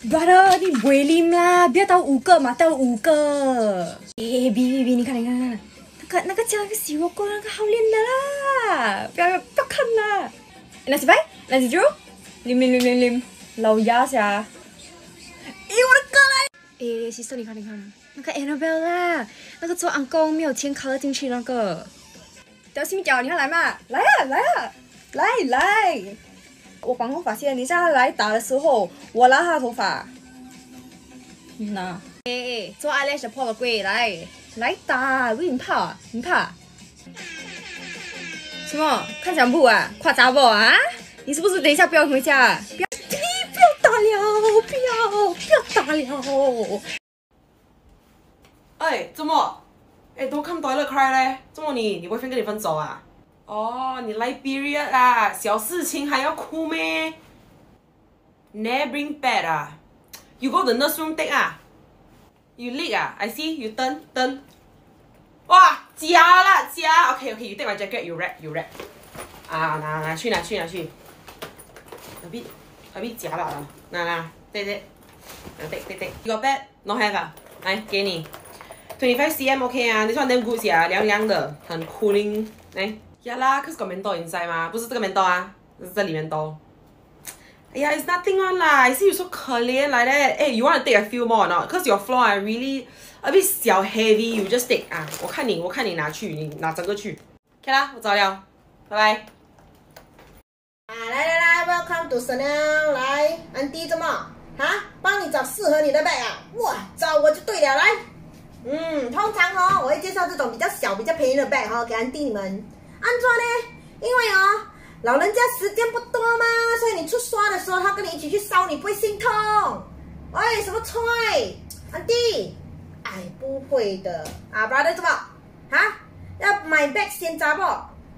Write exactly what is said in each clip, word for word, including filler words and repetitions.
brother， 你不会啉啦，不要倒五个嘛，倒五个。诶 ，B B B， 你看你看看，那个那个加那个洗肉锅那个好啉的啦，不要不要看啦。那是白，那是猪，啉啉啉啉啉，老鸭下。咦，我的哥来！诶，西施，你看你看，那个 Annabelle 啦，那个做昂公没有填 color 进去那个。掉新角，你要来嘛？来啊来啊，来来。我绑头发线，你下来打的时候，我拉他的头发。那，哎，做 eyelash 破了柜，来来打，为你怕，你怕？什么？看讲不啊？夸杂不啊？你是不是等一下不要回家？不要，你不要打了，不要，不要打了。 哎，怎么？哎，都看 toilet cry 嘞？怎么你你 boyfriend 跟你分手啊？哦，你来 period 啊，小事情还要哭咩 ？Never bring bad 啊 ？You go the nurse room take 啊 ？You leak 啊 ？I see you turn turn。哇，假啦假 ！OK OK，you take my jacket，you wrap you wrap。啊，拿拿去拿去拿去。a bit a bit 假啦，拿拿，对对，拿 take take take。You got bad？ No have 啊？来，给你。twenty-five centimeters OK 啊，你穿 damn good 啊，凉凉的，很 cooling。来。呀啦，可是 got menthol inside 吗？不是这个 menthol 啊，是这里面都。哎呀 ，it's nothing one 啦。I see you so 可怜来的。哎 ，you want to take a few more or not? Cause your floor are really a bit 小 heavy. You just take 啊，我看你，我看你拿去，你拿整个去。OK 啦，我走了，拜拜。 啊，来来来 ，Welcome to Chanel， 来，安迪怎么？哈，帮你找适合你的 bag 啊？哇，找我就对了，来。嗯，通常哦，我会介绍这种比较小、比较便宜的 bag 哦，给安迪你们。安怎呢？因为哦，老人家时间不多嘛，所以你出刷的时候，他跟你一起去烧，你不会心痛。喂，什么吹？安迪，哎，不会的啊 ，brother 怎么？哈，要买 bag 先砸不？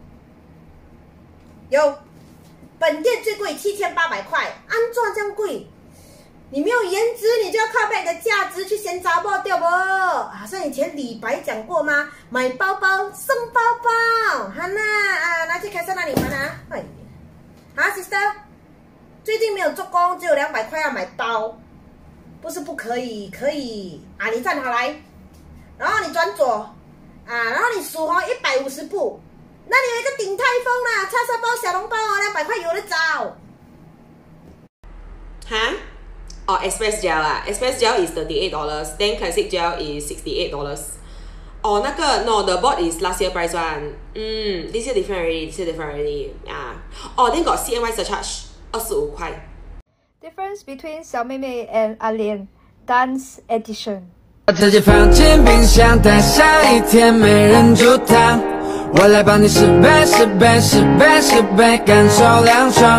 有，本店最贵七千八百块，安怎这样贵？你没有颜值，你就要靠 bag 的价值去先砸爆掉不？好像以前李白讲过吗？买包包送包包，哈娜啊，拿去凯撒那里玩啊！哎，啊 ，sister， 最近没有做工，只有两百块要买包，不是不可以，可以啊！你站好来，然后你转左啊，然后你数哦一百五十步，那里有一个鼎泰丰啦，叉烧包、小笼包哦，两百块有的找。 哈？哦 ，express gel 啦 ，express gel is thirty-eight dollars，then classic gel is sixty-eight dollars。哦，那个 no the board is last year price one。嗯 ，this year different already，this year different already。啊，哦 ，then got C N Y surcharge， 二十五块。 Difference between 小妹妹 and 阿莲 Dance Edition。 直接放进冰箱，待下一天没人煮汤，我来帮你十倍十倍十倍十倍感受凉爽。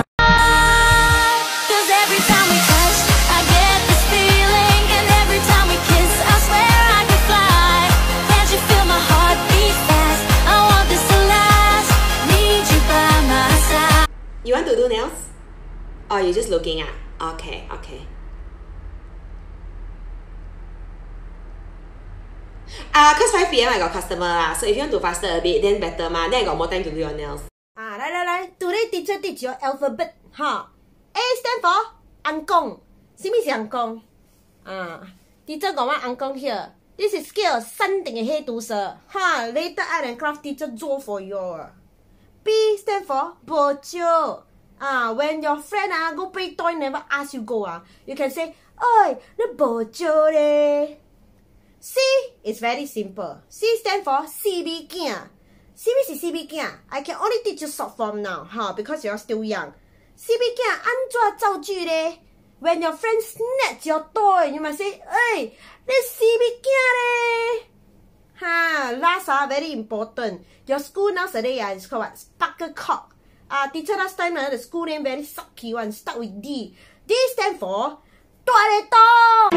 You want to do nails? Or you just looking at? Okay, okay. Ah, uh, cause five P M I got customer lah. So if you want to faster a bit, then better ma. Then I got more time to do your nails. 啊，来来来 ，Today teacher teach your alphabet 哈。A stand for 安公，什么是安公？啊 ，teacher 讲话安公 here. This is scale 山顶的黑毒蛇哈。Later art and craft teacher draw for you. B stand for 保酒啊 ，when your friend 啊 go play toy never ask you go 啊 ，you can say， 哎，你保酒咧。C is very simple. C stand for 四美囝。什么是四美囝 ？I can only teach you short form now 哈 ，because you're still young. 四美囝安怎造句咧 ？When your friend snatch your toy, you must say， 哎，你四美囝咧。Ha, last ah very important. Your school nowadays ah is called what? Sparklecock. Ah, teacher last time ah the school name very sucky one. Start with D. D stand for 大咧洞。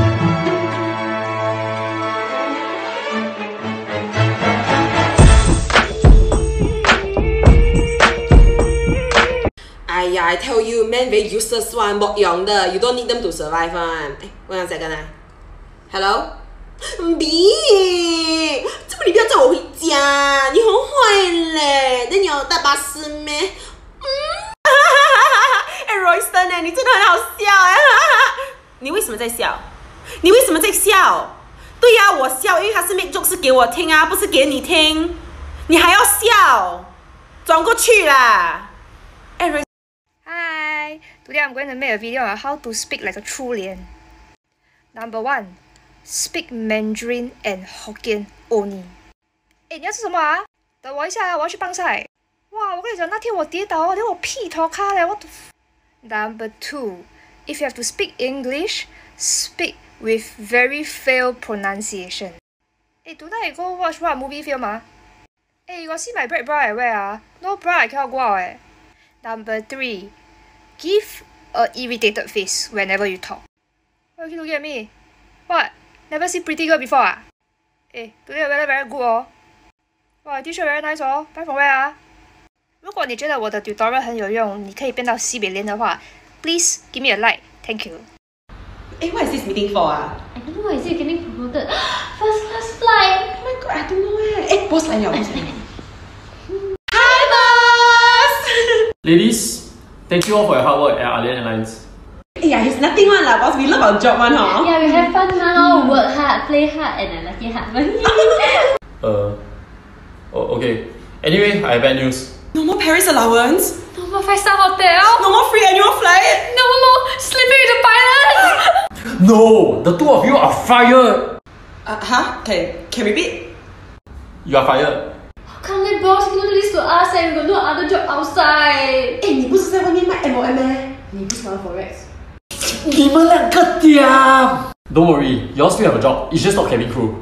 哎呀 I tell you, men very useless one, 没用的 ，you don't need them to survive one. 哎，我想再跟他 ，Hello。B， 怎么你不要载我回家？你很坏嘞！那你有搭巴士咩？嗯，哎 ，Royston 哎，你真的很好笑哎！ 么在笑？你为什么在笑？对呀、啊，我笑，因为他是 make joke 是给我听啊，不是给你听。你还要笑，转过去啦。哎， Hi, today I'm going to make a video on how to speak like a true Lian. Number one, speak Mandarin and Hokkien only. 哎，你要吃什么啊？等我一下，我要去帮菜。哇，我跟你讲，那天我跌倒，连我屁头卡嘞，我都。Number two, if you have to speak English, speak with very fail pronunciation. 哎 tonight you go watch what movie film 啊？哎 you got see my black bra at where 啊 ？No bra I cannot go out 哎。Number three, give a irritated face whenever you talk. Why you keep looking at me? What? Never see pretty girl before 啊？哎 today weather very good 哦。哇 T-shirt very nice 哦 ，buy from where 啊？如果你觉得我的 tutorial 很有用，你可以变到西北联的话 ，please give me a like, thank you. Hey, what is this meeting for? Ah? I don't know, is it getting promoted? First class flight! Oh my god, I don't know eh. Hey, boss 来了，boss 来了。Hi, boss! Ladies, thank you all for your hard work at Lian Airlines. Yeah, it's nothing one lah, boss. We love our job one, huh? Yeah, we have fun now. Work hard, play hard, and I like it hard. uh, oh, okay. Anyway, I have bad news. No more Paris allowance. No more five-star hotel. No more free annual flight. No more sleeping with the pilot. No! The two of you are fired! Uh, huh? Can, can repeat? You are fired. How come the boss cannot do this to us and we got no other job outside? 哎，你不是在外面卖 M L M 咩？你不喜欢 Forex？ 你们两个屌! Don't worry, you all still have a job. It's just not cabin crew.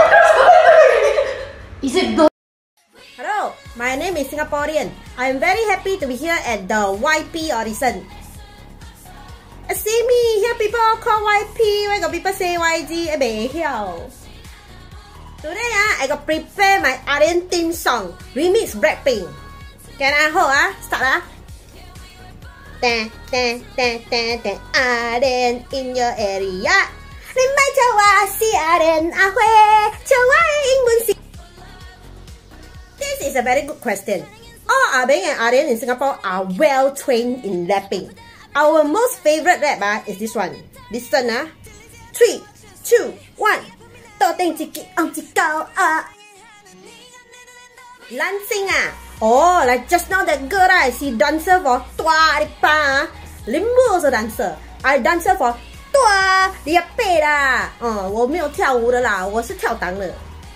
Is it the Hello, my name is Singaporean. I am very happy to be here at the Y P audition. Uh, see me, here people call Y P, where got people say Y G, I may hear. Today uh, I got prepare my Lian theme song, remix Blackpink. Can I hold ah? Start ah. Tan tan tan tan tan Lian in your area. 你咪就話是Lian阿輝，就話英文是。This is a very good question. All Abeng and Lian in Singapore are well trained in rapping. Our most favorite rap ah, is this one. Listen ah. Three, two, one. 多定自己按自高啊。Dancing ah. Oh, like just now that girl right, she dancer for Tua Lipa. Limbo also dancer. I dancer for Tua Lipa 啦。嗯，我没有跳舞的啦，我是跳档的。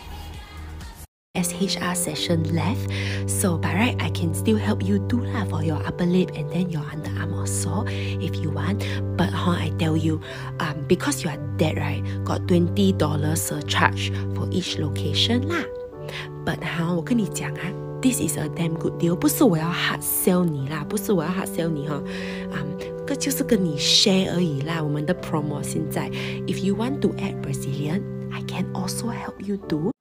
S H R session left, so by right I can still help you do lah for your upper lip and then your underarm also if you want. But huh, I tell you, um, because you are dead right, got twenty dollars surcharge for each location lah. But huh, 我跟你讲啊 this is a damn good deal. 不是我要 hard sell 你啦，不是我要 hard sell 你哈，嗯，这就是跟你 share 而已啦。我们的 promo 现在 ，if you want to add Brazilian, I can also help you do.